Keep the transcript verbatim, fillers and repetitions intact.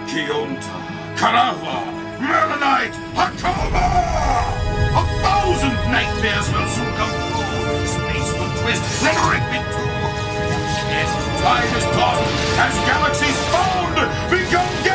Keonta, Karova, Melanite, Hakova! A thousand nightmares will soon come true. Space will twist, then rip in two. Yes, time is gone as galaxies found become